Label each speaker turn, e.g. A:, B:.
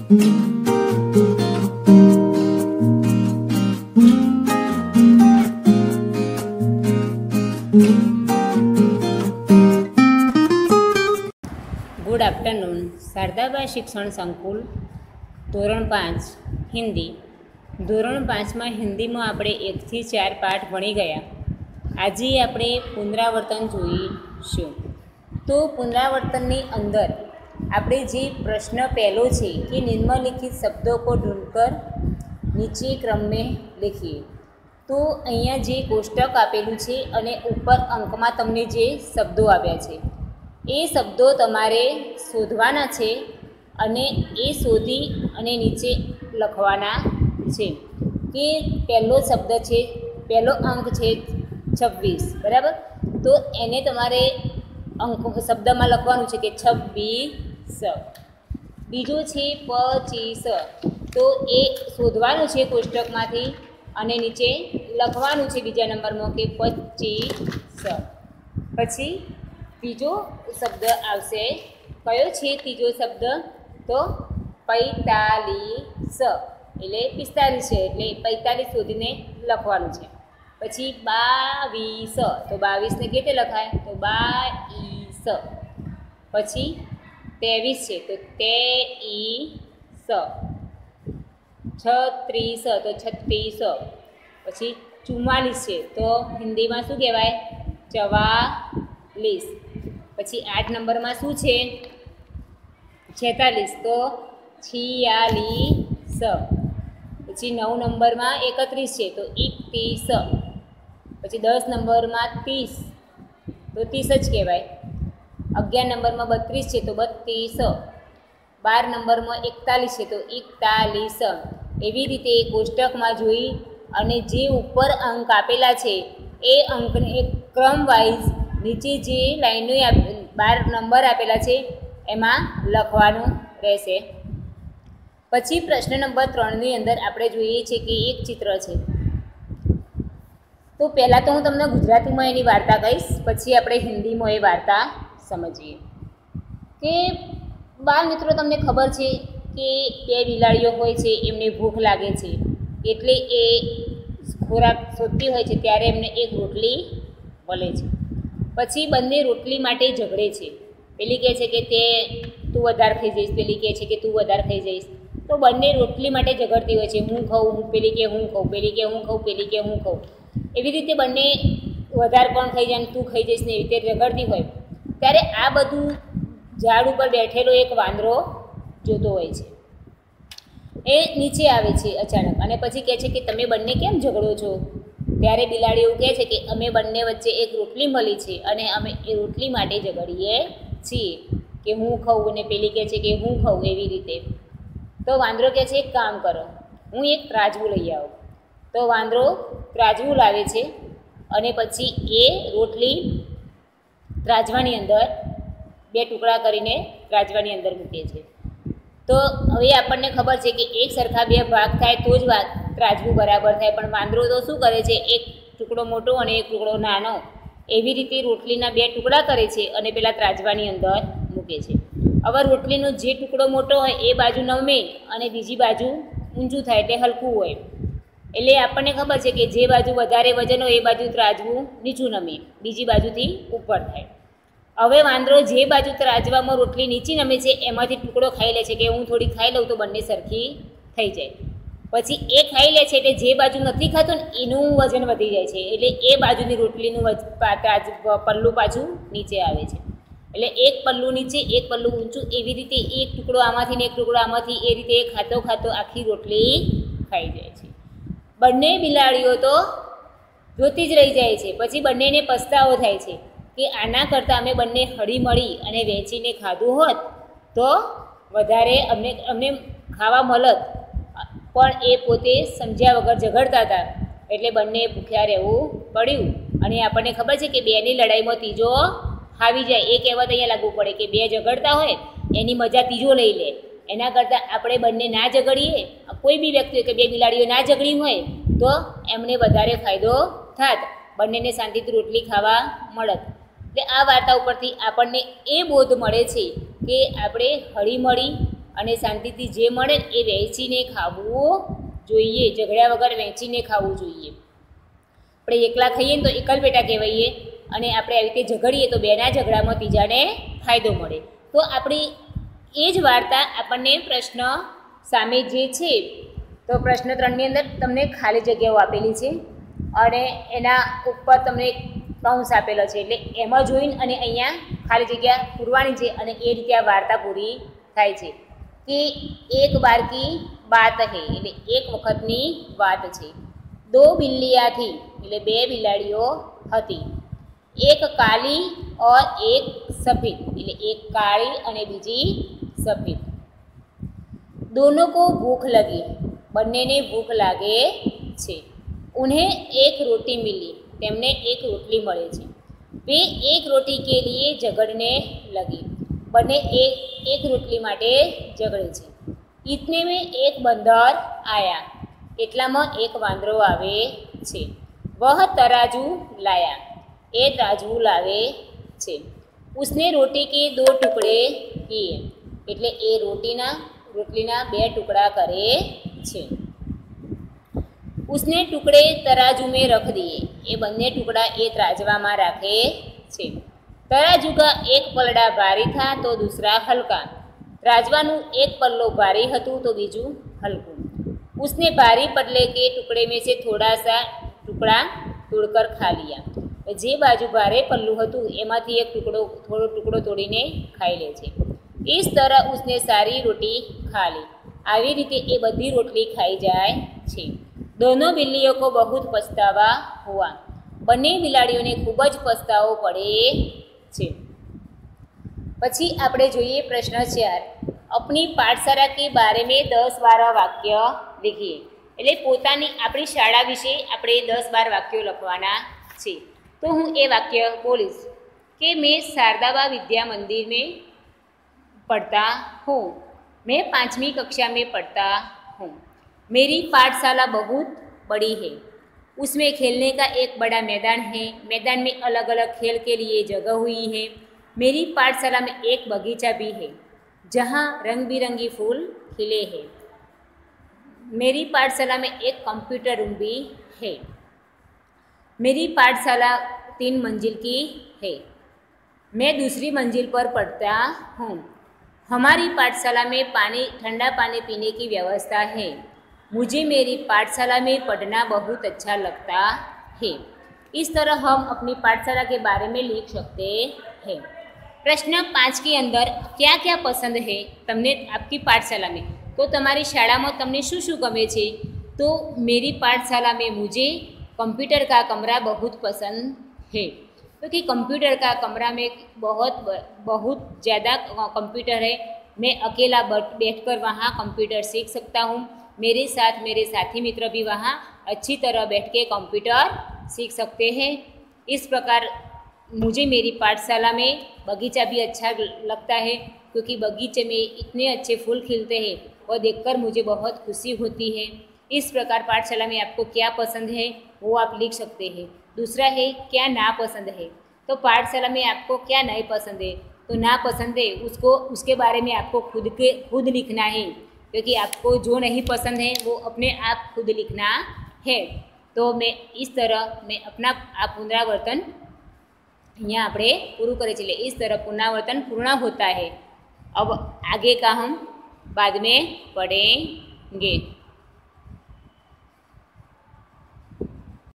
A: Good afternoon. શારદાબાઈ શિક્ષણ સંકુલ ધોરણ 5 હિન્દી. ધોરણ 5માં હિન્દીમાં આપણે 1 થી 4 પાઠ ભણી ગયા. આજે આપણે પુનરાવર્તન જોઈશું. તો પુનરાવર્તનની અંદર આપણે જે પ્રશ્ન પહેલો છે કે નિમ્નલિખિત શબ્દો કો ઢૂંઢકર નીચે ક્રમ में लिखिए. તો અહીંયા જે કોષ્ટક આપેલું છે અને ઉપર અંકમાં તમને જે શબ્દો આપ્યા છે એ શબ્દો તમારે શોધવાના છે અને એ શોધી અને નીચે લખવાના છે. કે પહેલો શબ્દ છે, પહેલો અંક છે 26, બરાબર. તો એને તમારે અંક શબ્દમાં લખવાનું છે કે 26. બીજો છે 25. તો એ શોધવાનું છે કોષ્ટકમાંથી અને નીચે લખવાનું છે બીજા નંબરમાં કે 25. પછી ત્રીજો શબ્દ આવશે. કયો છે ત્રીજો શબ્દ? તો 45, એટલે 45 છે, એટલે 45 શોધીને લખવાનું છે. પછી 22, તો 22 ને કેતે લખાય? તો 22. પછી 23 છે, તો 23. 36, તો 36. પછી 44 છે, તો હિન્દીમાં શું કહેવાય? 44. પછી 8 નંબરમાં શું છે? 46, તો 46. પછી 9 નંબરમાં 31 છે, તો 31. પછી 10 નંબરમાં 30, તો 30 જ કહેવાય. 11 નંબરમાં 32 છે, તો 32. 12 નંબરમાં 41 છે, તો 41. એવી રીતે કોષ્ટકમાં જોઈ અને જે ઉપર અંક આપેલા છે એ અંકને એક ક્રમ વાઇઝ નીચે જે લાઈનો 12 નંબર આપેલા છે એમાં લખવાનું રહેશે. પછી પ્રશ્ન નંબર 3ની અંદર આપણે જોઈએ છીએ કે એક ચિત્ર છે. તો પહેલાં તો હું તમને ગુજરાતીમાં એની વાર્તા કહીશ, પછી આપણે હિન્દીમાં એ વાર્તા સમજીએ. કે બાળ મિત્રો, તમને ખબર છે કે 2 બિલાડીઓ હોય છે, એમને ભૂખ લાગે છે એટલે એ ખોરાક શોધતી હોય છે ત્યારે એમને એક રોટલી મળે છે. પછી બંને રોટલી માટે ઝઘડે છે. પેલી કહે છે કે તું વધારે ખાઈ જઈશ, પેલી કહે છે કે તું વધારે ખાઈ જઈશ. તો બંને રોટલી માટે ઝઘડતી હોય છે. હું ખાઉં, પેલી કે હું ખાઉં, પેલી કે હું ખાઉં, પેલી કે હું ખાઉં. એવી રીતે બંને વધારે કોણ ખાઈ જાય ને તું ખાઈ જઈશ ને એવી રીતે ઝઘડતી હોય. ત્યારે આ બધું ઝાડ ઉપર બેઠેલો એક વાંદરો જોતો હોય છે. એ નીચે આવે છે અચાનક અને પછી કહે છે કે તમે બંને કેમ ઝઘડો છો? ત્યારે બિલાડી એવું કહે છે કે અમે બંને વચ્ચે એક રોટલી મળી છે અને અમે એ રોટલી માટે ઝઘડીએ છીએ કે હું ખાઉં અને પેલી કહે છે કે હું ખાઉં, એવી રીતે. તો વાંદરો કહે છે એક કામ કરો, હું એક ત્રાજવું લઈ આવું. તો વાંદરો ત્રાજવું લાવે છે અને પછી એ રોટલી ત્રાજવાની અંદર 2 ટુકડા કરીને ત્રાજવાની અંદર મૂકે છે. તો હવે આપણને ખબર છે કે એક સરખા 2 ભાગ થાય તો જ ત્રાજવું બરાબર થાય. પણ વાંદરો તો શું કરે છે? એક ટુકડો મોટો અને એક ટુકડો નાનો, એવી રીતે રોટલીના 2 ટુકડા કરે છે અને પેલા ત્રાજવાની અંદર મૂકે છે. હવે રોટલીનો જે ટુકડો મોટો હોય એ બાજુ નમે અને બીજી બાજુ ઊંચું થાય એટલે હલકું હોય. એટલે આપણને ખબર છે કે જે બાજુ વધારે વજન હોય એ બાજુ ત્રાજવું નીચું નમે, બીજી બાજુથી ઉપર થાય. હવે વાંદરો જે બાજુ ત્રાજવામાં રોટલી નીચી નમે છે એમાંથી ટુકડો ખાઈ લે છે કે હું થોડી ખાઈ લઉં તો બંને સરખી થઈ જાય. પછી એ ખાઈ લે છે એટલે જે બાજુ નથી ખાતો ને એનું વજન વધી જાય છે, એટલે એ બાજુની રોટલીનું પલ્લું પાછું નીચે આવે છે. એટલે એક પલ્લું નીચે, એક પલ્લું ઊંચું, એવી રીતે એક ટુકડો આમાંથી ને એક ટુકડો આમાંથી, એ રીતે ખાતો ખાતો આખી રોટલી ખાઈ જાય છે. બંને બિલાડીઓ તો જોતી જ રહી જાય છે. પછી બંનેને પસ્તાવો થાય છે કે આના કરતાં અમે બંને હળી મળી અને વહેંચીને ખાધું હોત તો વધારે અમને ખાવા મળત. પણ એ પોતે સમજ્યા વગર ઝઘડતા હતા એટલે બંને ભૂખ્યા રહેવું પડ્યું. અને આપણને ખબર છે કે 2ની લડાઈમાં ત્રીજો હાવી જાય. એ કહેવત અહીંયા લાગુ પડે કે 2 ઝઘડતા હોય એની મજા ત્રીજો લઈ લે. એના કરતાં આપણે બંને ના ઝઘડીએ, કોઈ બી વ્યક્તિ કે 2 બિલાડીઓ ના ઝઘડી હોય તો એમને વધારે ફાયદો થાત, બંનેને શાંતિથી રોટલી ખાવા મળત. એટલે આ વાર્તા ઉપરથી આપણને એ બોધ મળે છે કે આપણે હળીમળી અને શાંતિથી જે મળે એ વહેંચીને ખાવું જોઈએ, ઝઘડ્યા વગર વહેંચીને ખાવું જોઈએ. આપણે એકલા ખાઈએ ને તો એકલ પેટા કહેવાઈએ, અને આપણે આવી રીતે ઝઘડીએ તો બેના ઝઘડામાં ત્રીજાને ફાયદો મળે. તો આપણી એ જ વાર્તા આપણને પ્રશ્ન સામે જે છે, તો પ્રશ્ન 3ની અંદર તમને ખાલી જગ્યાઓ આપેલી છે અને એના ઉપર તમને કૌંસ આપેલો છે, એટલે એમાં જોઈને અને અહીંયા ખાલી જગ્યા પૂરવાની છે અને એ રીતે આ વાર્તા પૂરી થાય છે. કે એક બાર કી બાત હૈ, એટલે એક વખતની વાત છે. દો બિલ્લિયા થી, એટલે બે બિલાડીઓ હતી. એક કાલી ઓર એક સફેદ, એટલે એક કાળી અને બીજી સફેદ. દોનો કો ભૂખ લગી, બંનેને ભૂખ લાગે છે. ઉन्हें એક રોટી મિલી, તેમને એક રોટલી મળે છે. वे एक रोटी के लिए झगड़ने लगी, બંને એક રોટલી માટે ઝઘડે છે. इतने में एक बंदर आया, એટલામાં એક વાંદરો આવે છે. वह तराजू लाया, એ તરાજવું લાવે છે. उसने रोटी के दो टुकड़े किए, એટલે એ રોટલીના બે ટુકડા કરે છે. उसने टुकड़े तराजू में रख दिए, એ બંને ટુકડા એ ત્રાજવામાં રાખે છે. तराजू का एक पलड़ा भारी था तो दूसरा हल्का, ત્રાજવાનું એક પલ્લો ભારી હતું તો બીજું હલકું. उसने भारी पल्ले के टुकड़े में से थोड़ा सा टुकड़ा तोड़कर खा लिया, જે બાજુ ભારે પલ્લું હતું એમાંથી એક થોડો ટુકડો તોડીને ખાઈ લે છે. इस तरह उसने सारी रोटी खा ली, આવી રીતે એ બધી રોટલી ખાઈ જાય છે. दोनों बिल्लियों को बहुत पछतावा हुआ, બંને બિલાડીઓને ખૂબ જ પસ્તાવો પડે છે. પછી આપણે જોઈએ પ્રશ્ન 4. अपनी पाठशाला के बारे में 10-12 વાક્ય लिखिए, એટલે પોતાની આપણી શાળા વિશે આપણે 10-12 વાક્યો લખવાના છે. તો હું એ વાક્ય બોલીશ કે મેં शारदाबा विद्या मंदिर में पढ़ता हूँ, मैं 5वीं कक्षा में पढ़ता हूँ. मेरी पाठशाला बहुत बड़ी है, उसमें खेलने का एक बड़ा मैदान है, मैदान में अलग अलग खेल के लिए जगह हुई है. मेरी पाठशाला में एक बगीचा भी है जहाँ रंग बिरंगी फूल खिले हैं. मेरी पाठशाला में एक कंप्यूटर रूम भी है. मेरी पाठशाला 3 मंजिल की है, मैं दूसरी मंजिल पर पढ़ता हूँ. हमारी पाठशाला में ठंडा पानी पीने की व्यवस्था है. मुझे मेरी पाठशाला में पढ़ना बहुत अच्छा लगता है. इस तरह हम अपनी पाठशाला के बारे में लिख सकते हैं. प्रश्न 5 के अंदर क्या क्या पसंद है તમને आपकी पाठशाला में, तो તમારી શાળામાં તમને શું શું ગમે છે? तो मेरी पाठशाला में मुझे कंप्यूटर का कमरा बहुत पसंद है, क्योंकि कंप्यूटर का कमरा में बहुत ज़्यादा कंप्यूटर है. मैं अकेला बैठकर वहाँ कंप्यूटर सीख सकता हूँ. मेरे साथ मेरे साथी मित्र भी वहाँ अच्छी तरह बैठ के कंप्यूटर सीख सकते हैं. इस प्रकार मुझे मेरी पाठशाला में बगीचा भी अच्छा लगता है, क्योंकि बगीचे में इतने अच्छे फूल खिलते हैं और देखकर मुझे बहुत खुशी होती है. इस प्रकार पाठशाला में आपको क्या पसंद है वो आप लिख सकते हैं. दूसरा है क्या नापसंद है, तो पाठशाला में आपको क्या नहीं पसंद है, तो नापसंद है उसके बारे में आपको खुद लिखना है, क्योंकि आपको जो नहीं पसंद है वो अपने आप खुद लिखना है. तो मैं इस तरह मैं अपना आप पुनरावर्तन यहाँ આપણે પૂરું કરે છે. इस तरह पुनरावर्तन पूर्ण होता है. अब आगे का हम बाद में पढ़ेंगे.